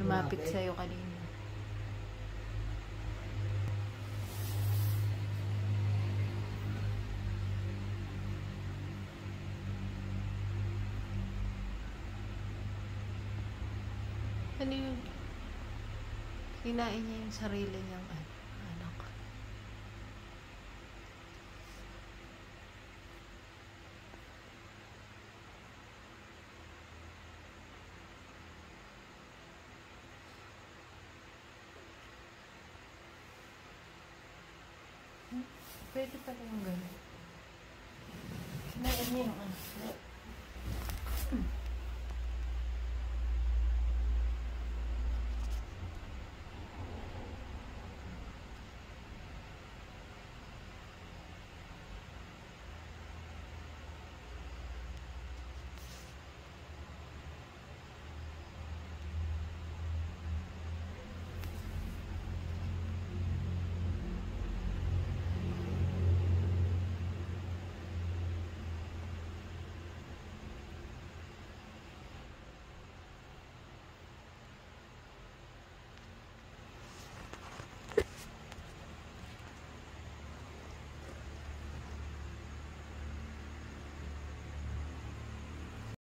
lumapit sa'yo kanina. Ano yun? Kinain niya yung sarili niyang anak. Pwede pala yung gano'n. Kinain niya yung anak.